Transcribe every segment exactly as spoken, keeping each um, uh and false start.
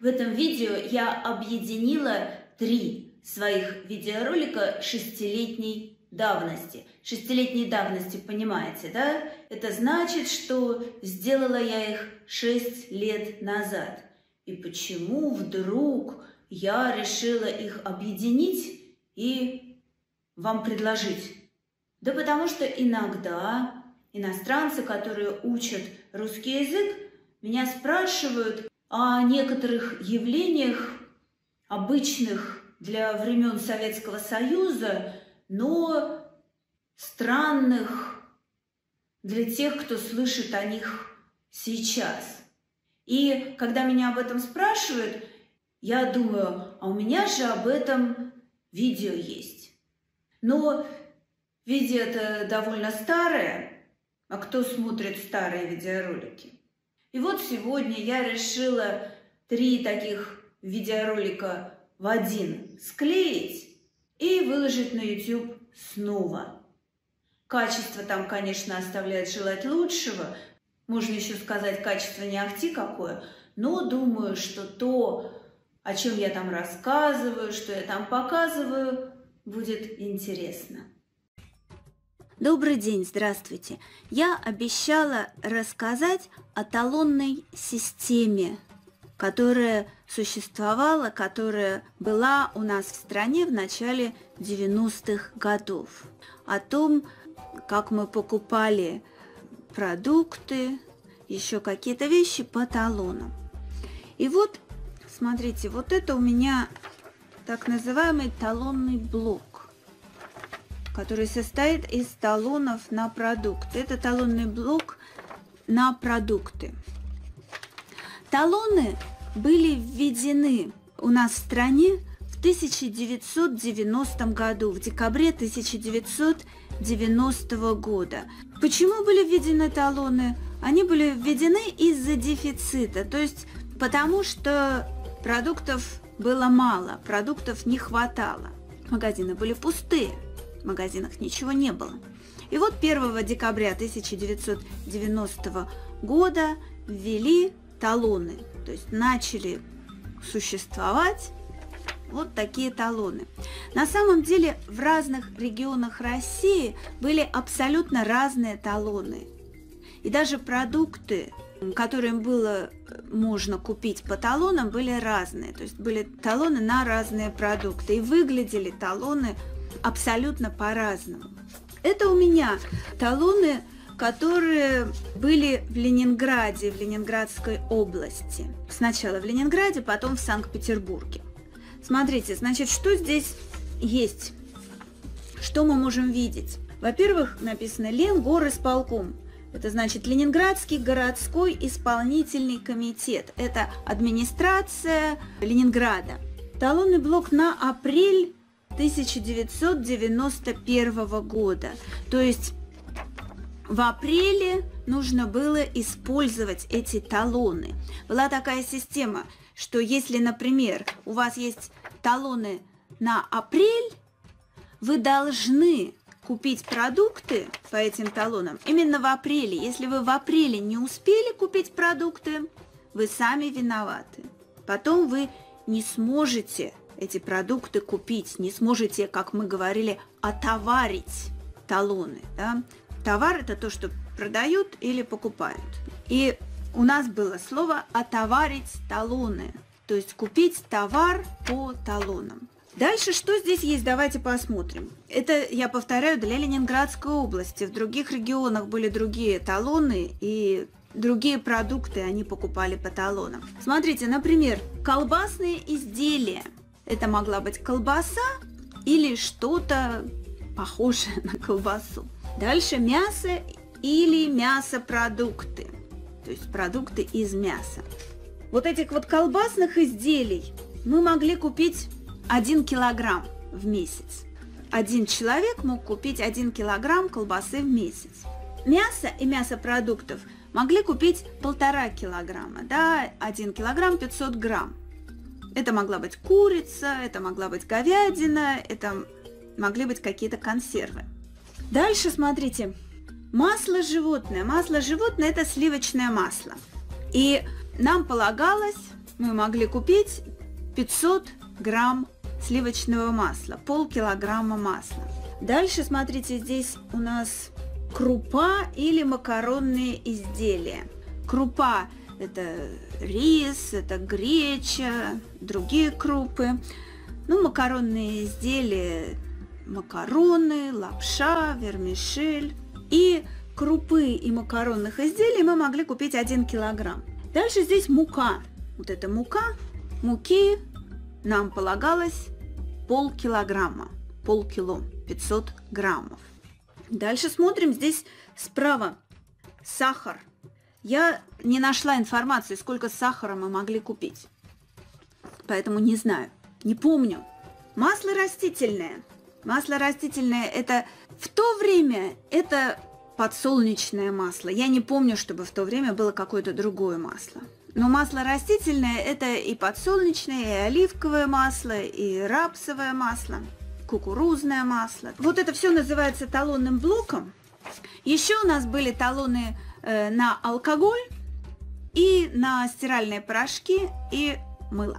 В этом видео я объединила три своих видеоролика шестилетней давности. Шестилетней давности, понимаете, да? Это значит, что сделала я их шесть лет назад. И почему вдруг я решила их объединить и вам предложить? Да потому что иногда иностранцы, которые учат русский язык, меня спрашивают о некоторых явлениях, обычных для времен Советского Союза, но странных для тех, кто слышит о них сейчас. И когда меня об этом спрашивают, я думаю, а у меня же об этом видео есть. Но видео это довольно старое, а кто смотрит старые видеоролики? И вот сегодня я решила три таких видеоролика в один склеить и выложить на YouTube снова. Качество там, конечно, оставляет желать лучшего. Можно еще сказать, качество не ахти какое. Но думаю, что то, о чем я там рассказываю, что я там показываю, будет интересно. Добрый день, здравствуйте. Я обещала рассказать о талонной системе, которая существовала, которая была у нас в стране в начале девяностых годов. О том, как мы покупали продукты, еще какие-то вещи по талонам. И вот, смотрите, вот это у меня так называемый талонный блок, который состоит из талонов на продукты. Это талонный блок на продукты. Талоны были введены у нас в стране в тысяча девятьсот девяностом году, в декабре тысяча девятьсот девяностого года. Почему были введены талоны? Они были введены из-за дефицита, то есть потому что продуктов было мало, продуктов не хватало. Магазины были пустые, в магазинах ничего не было. И вот первого декабря тысяча девятьсот девяностого года ввели талоны, то есть начали существовать вот такие талоны. На самом деле в разных регионах России были абсолютно разные талоны. И даже продукты, которые было можно купить по талонам, были разные. То есть были талоны на разные продукты. И выглядели талоны абсолютно по-разному. Это у меня талоны, которые были в Ленинграде, в Ленинградской области. Сначала в Ленинграде, потом в Санкт-Петербурге. Смотрите, значит, что здесь есть? Что мы можем видеть? Во-первых, написано Ленгорисполком. Это значит Ленинградский городской исполнительный комитет. Это администрация Ленинграда. Талонный блок на апрель тысяча девятьсот девяносто первого года. То есть в апреле нужно было использовать эти талоны. Была такая система, что если, например, у вас есть талоны на апрель, вы должны купить продукты по этим талонам именно в апреле. Если вы в апреле не успели купить продукты, вы сами виноваты. Потом вы не сможете эти продукты купить, не сможете, как мы говорили, отоварить талоны. Да? Товар – это то, что продают или покупают. И у нас было слово «отоварить талоны», то есть купить товар по талонам. Дальше что здесь есть? Давайте посмотрим. Это, я повторяю, для Ленинградской области. В других регионах были другие талоны и другие продукты они покупали по талонам. Смотрите, например, колбасные изделия. Это могла быть колбаса или что-то похожее на колбасу. Дальше мясо или мясопродукты, то есть продукты из мяса. Вот этих вот колбасных изделий мы могли купить один килограмм в месяц. Один человек мог купить один килограмм колбасы в месяц. Мясо и мясопродуктов могли купить полтора килограмма, да, один килограмм пятьсот грамм. Это могла быть курица, это могла быть говядина, это могли быть какие-то консервы. Дальше смотрите, масло животное. Масло животное – это сливочное масло. И нам полагалось мы могли купить пятьсот грамм сливочного масла, полкилограмма масла. Дальше, смотрите, здесь у нас крупа или макаронные изделия. Крупа – это рис, это греча, другие крупы. Ну, макаронные изделия – макароны, лапша, вермишель. И крупы и макаронных изделий мы могли купить один килограмм. Дальше здесь мука. Вот эта мука, муки нам полагалось полкилограмма, полкило, пятьсот граммов. Дальше смотрим, здесь справа сахар. Я не нашла информации, сколько сахара мы могли купить, поэтому не знаю, не помню. Масло растительное. Масло растительное это в то время это подсолнечное масло. Я не помню, чтобы в то время было какое-то другое масло. Но масло растительное это и подсолнечное, и оливковое масло, и рапсовое масло, кукурузное масло. Вот это все называется талонным блоком. Еще у нас были талоны э, на алкоголь и на стиральные порошки и мыло.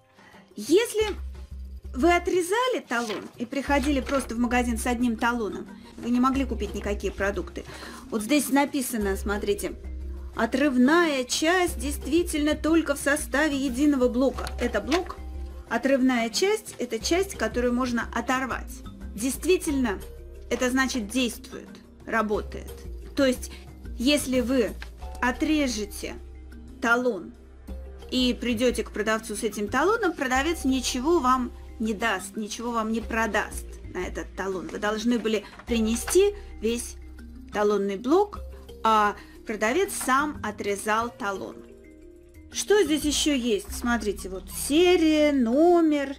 Если вы отрезали талон и приходили просто в магазин с одним талоном, вы не могли купить никакие продукты. Вот здесь написано, смотрите, отрывная часть действительно только в составе единого блока. Это блок. Отрывная часть – это часть, которую можно оторвать. Действительно, это значит действует, работает. То есть, если вы отрежете талон и придете к продавцу с этим талоном, продавец ничего вам не даст, ничего вам не продаст на этот талон. Вы должны были принести весь талонный блок, а продавец сам отрезал талон. Что здесь еще есть? Смотрите, вот серия, номер,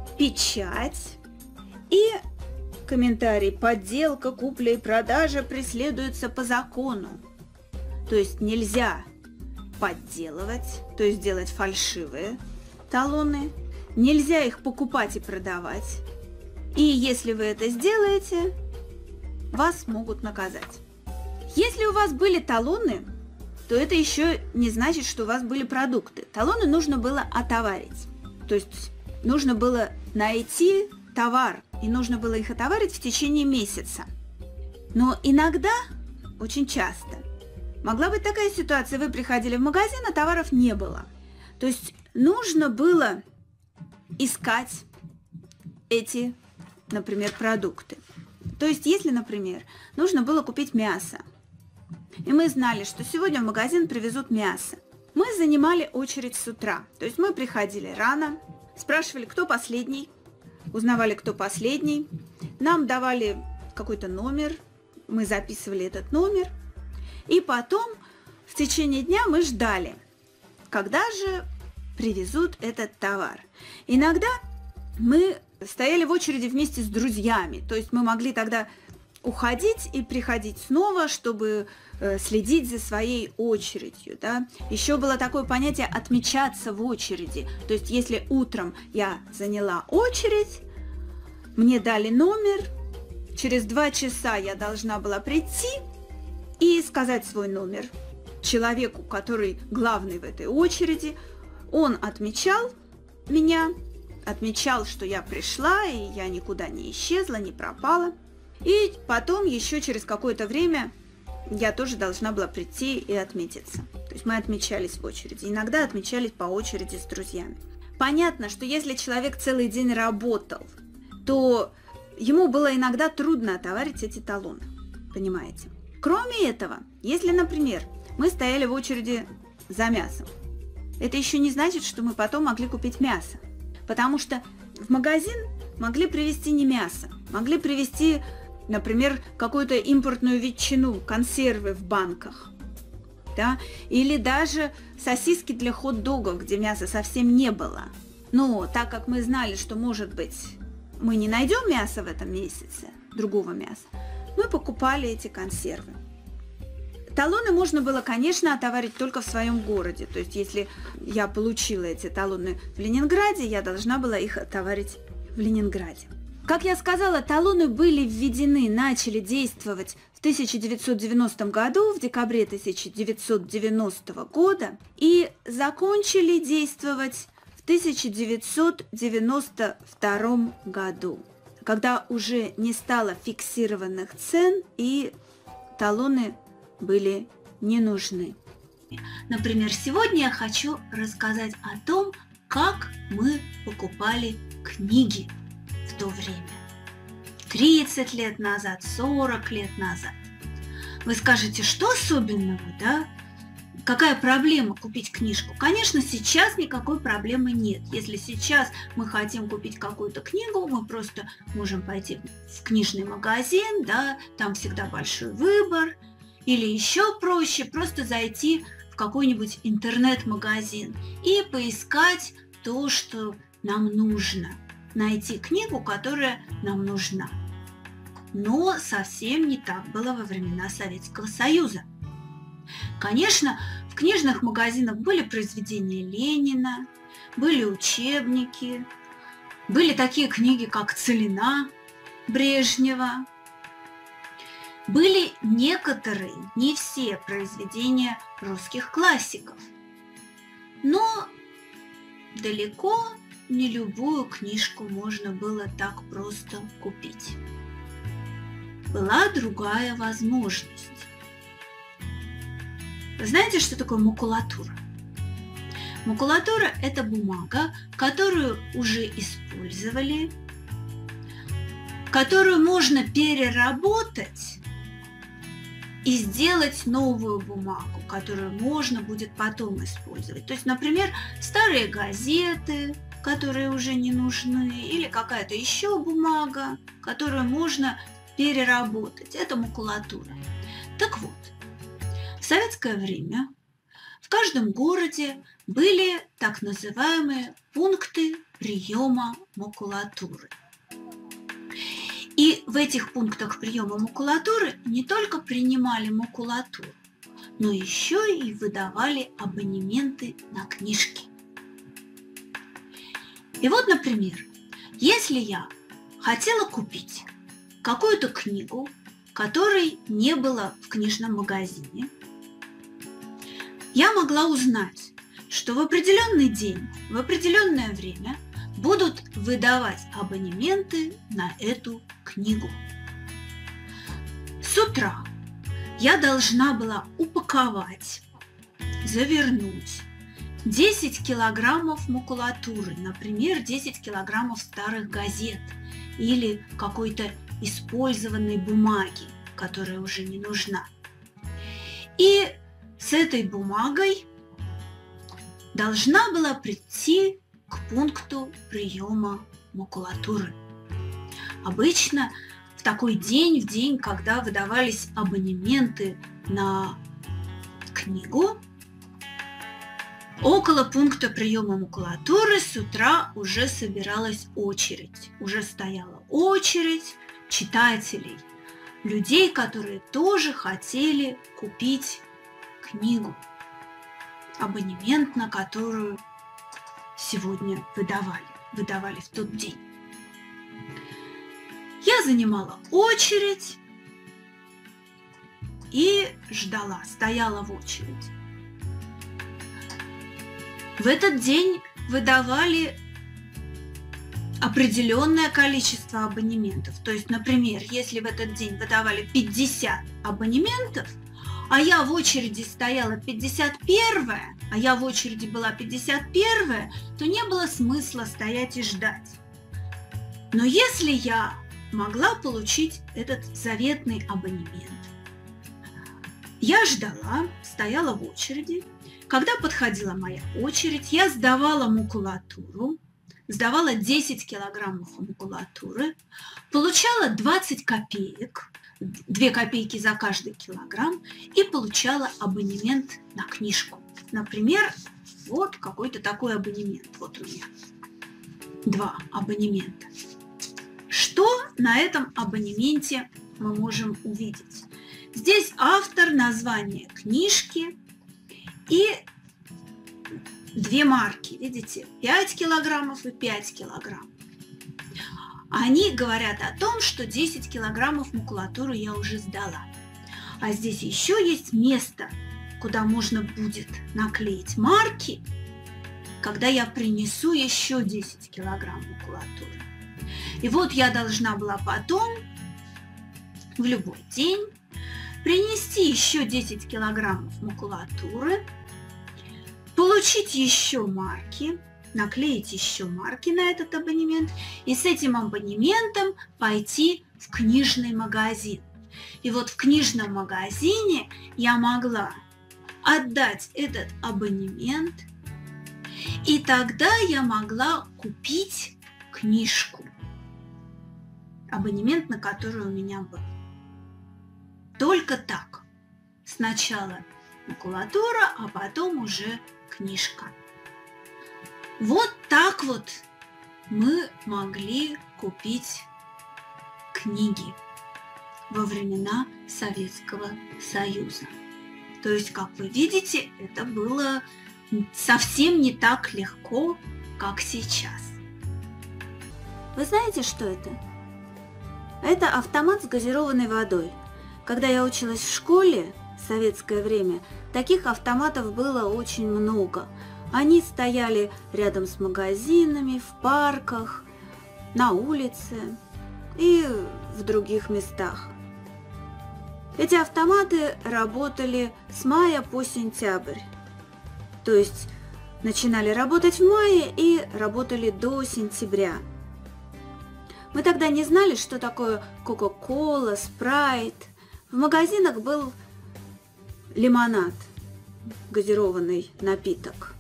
печать и комментарий. Подделка, купля и продажа преследуется по закону. То есть нельзя подделывать, то есть делать фальшивые талоны. Нельзя их покупать и продавать. И если вы это сделаете, вас могут наказать. Если у вас были талоны, то это еще не значит, что у вас были продукты. Талоны нужно было отоварить. То есть нужно было найти товар, и нужно было их отоварить в течение месяца. Но иногда, очень часто, могла быть такая ситуация, вы приходили в магазин, а товаров не было. То есть нужно было искать эти, например, продукты. То есть, если, например, нужно было купить мясо, и мы знали, что сегодня в магазин привезут мясо, мы занимали очередь с утра. То есть мы приходили рано, спрашивали, кто последний, узнавали, кто последний, нам давали какой-то номер, мы записывали этот номер, и потом в течение дня мы ждали, когда же привезут этот товар. Иногда мы стояли в очереди вместе с друзьями, то есть мы могли тогда уходить и приходить снова, чтобы э, следить за своей очередью. Да? Еще было такое понятие «отмечаться в очереди». То есть если утром я заняла очередь, мне дали номер, через два часа я должна была прийти и сказать свой номер человеку, который главный в этой очереди. Он отмечал меня, отмечал, что я пришла, и я никуда не исчезла, не пропала. И потом еще через какое-то время я тоже должна была прийти и отметиться. То есть мы отмечались в очереди. Иногда отмечались по очереди с друзьями. Понятно, что если человек целый день работал, то ему было иногда трудно отоварить эти талоны. Понимаете? Кроме этого, если, например, мы стояли в очереди за мясом, это еще не значит, что мы потом могли купить мясо. Потому что в магазин могли привезти не мясо, могли привезти, например, какую-то импортную ветчину, консервы в банках. Да? Или даже сосиски для хот-догов, где мяса совсем не было. Но так как мы знали, что, может быть, мы не найдем мяса в этом месяце, другого мяса, мы покупали эти консервы. Талоны можно было, конечно, отоварить только в своем городе. То есть, если я получила эти талоны в Ленинграде, я должна была их отоварить в Ленинграде. Как я сказала, талоны были введены, начали действовать в тысяча девятьсот девяностом году, в декабре тысяча девятьсот девяностого года, и закончили действовать в тысяча девятьсот девяносто втором году, когда уже не стало фиксированных цен и талоны были не нужны. Например, сегодня я хочу рассказать о том, как мы покупали книги в то время. тридцать лет назад, сорок лет назад. Вы скажете, что особенного, да? Какая проблема купить книжку? Конечно, сейчас никакой проблемы нет. Если сейчас мы хотим купить какую-то книгу, мы просто можем пойти в книжный магазин, да, там всегда большой выбор. Или еще проще, просто зайти в какой-нибудь интернет-магазин и поискать то, что нам нужно. Найти книгу, которая нам нужна. Но совсем не так было во времена Советского Союза. Конечно, в книжных магазинах были произведения Ленина, были учебники, были такие книги, как «Целина» Брежнева. Были некоторые, не все произведения русских классиков. Но далеко не любую книжку можно было так просто купить. Была другая возможность. Вы знаете, что такое макулатура? Макулатура – это бумага, которую уже использовали, которую можно переработать и сделать новую бумагу, которую можно будет потом использовать. То есть, например, старые газеты, которые уже не нужны, или какая-то еще бумага, которую можно переработать. Это макулатура. Так вот, в советское время в каждом городе были так называемые пункты приема макулатуры. И в этих пунктах приема макулатуры не только принимали макулатуру, но еще и выдавали абонементы на книжки. И вот, например, если я хотела купить какую-то книгу, которой не было в книжном магазине, я могла узнать, что в определенный день, в определенное время будут выдавать абонементы на эту книгу. С утра я должна была упаковать, завернуть десять килограммов макулатуры, например, десять килограммов старых газет или какой-то использованной бумаги, которая уже не нужна. И с этой бумагой должна была прийти к пункту приема макулатуры. Обычно в такой день, в день, когда выдавались абонементы на книгу, около пункта приема макулатуры с утра уже собиралась очередь. Уже стояла очередь читателей, людей, которые тоже хотели купить книгу, абонемент на которую сегодня выдавали, выдавали в тот день. Я занимала очередь и ждала, стояла в очереди. В этот день выдавали определенное количество абонементов. То есть, например, если в этот день выдавали пятьдесят абонементов, а я в очереди стояла пятьдесят первая, а я в очереди была пятьдесят первая, то не было смысла стоять и ждать. Но если я могла получить этот заветный абонемент, я ждала, стояла в очереди. Когда подходила моя очередь, я сдавала макулатуру, сдавала десять килограммов макулатуры, получала двадцать копеек, две копейки за каждый килограмм, и получала абонемент на книжку. Например, вот какой-то такой абонемент. Вот у меня два абонемента. Что на этом абонементе мы можем увидеть? Здесь автор, название книжки и две марки. Видите? пять килограммов и пять килограмм. Они говорят о том, что десять килограммов макулатуры я уже сдала. А здесь еще есть место, куда можно будет наклеить марки, когда я принесу еще десять килограмм макулатуры. И вот я должна была потом, в любой день, принести еще десять килограммов макулатуры, получить еще марки, наклеить еще марки на этот абонемент и с этим абонементом пойти в книжный магазин. И вот в книжном магазине я могла отдать этот абонемент, и тогда я могла купить книжку, абонемент на который у меня был. Только так. Сначала макулатура, а потом уже книжка. Вот так вот мы могли купить книги во времена Советского Союза. То есть, как вы видите, это было совсем не так легко, как сейчас. Вы знаете, что это? Это автомат с газированной водой. Когда я училась в школе в советское время, таких автоматов было очень много. Они стояли рядом с магазинами, в парках, на улице и в других местах. Эти автоматы работали с мая по сентябрь. То есть начинали работать в мае и работали до сентября. Мы тогда не знали, что такое Кока-Кола, Спрайт. В магазинах был лимонад, газированный напиток.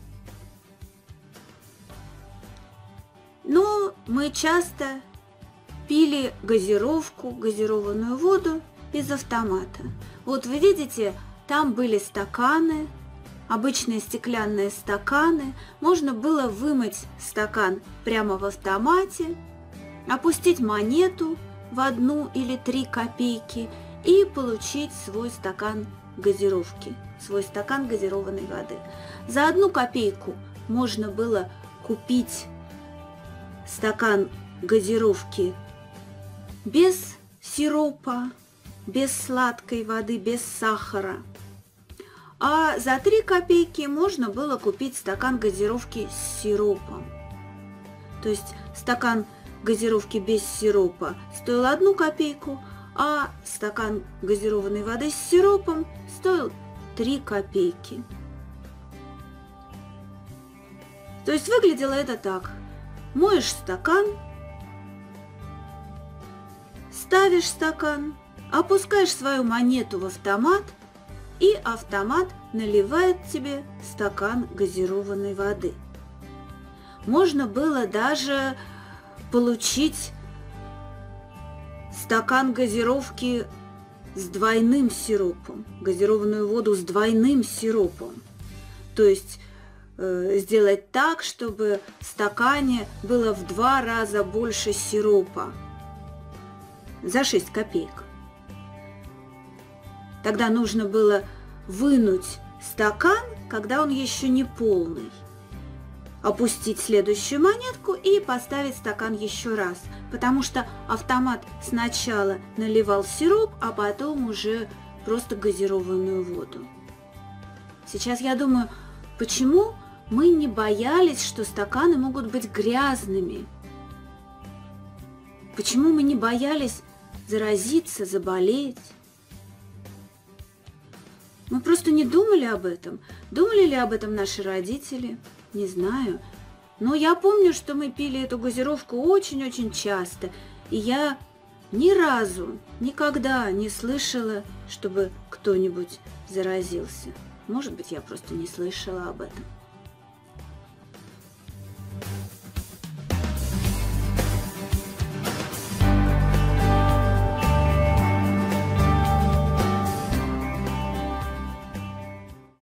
Но мы часто пили газировку, газированную воду из автомата. Вот вы видите, там были стаканы, обычные стеклянные стаканы. Можно было вымыть стакан прямо в автомате, опустить монету в одну или три копейки и получить свой стакан газировки, свой стакан газированной воды. За одну копейку можно было купить стакан газировки без сиропа, без сладкой воды, без сахара. А за три копейки можно было купить стакан газировки с сиропом. То есть стакан газировки без сиропа стоил одну копейку, а стакан газированной воды с сиропом стоил три копейки. То есть выглядело это так. Моешь стакан, ставишь стакан, опускаешь свою монету в автомат, и автомат наливает тебе стакан газированной воды. Можно было даже получить стакан газировки с двойным сиропом, газированную воду с двойным сиропом. То есть э, сделать так, чтобы в стакане было в два раза больше сиропа за шесть копеек. Тогда нужно было вынуть стакан, когда он еще не полный, опустить следующую монетку и поставить стакан еще раз, потому что автомат сначала наливал сироп, а потом уже просто газированную воду. Сейчас я думаю, почему мы не боялись, что стаканы могут быть грязными? Почему мы не боялись заразиться, заболеть? Мы просто не думали об этом. Думали ли об этом наши родители? Не знаю. Но я помню, что мы пили эту газировку очень-очень часто. И я ни разу, никогда не слышала, чтобы кто-нибудь заразился. Может быть, я просто не слышала об этом.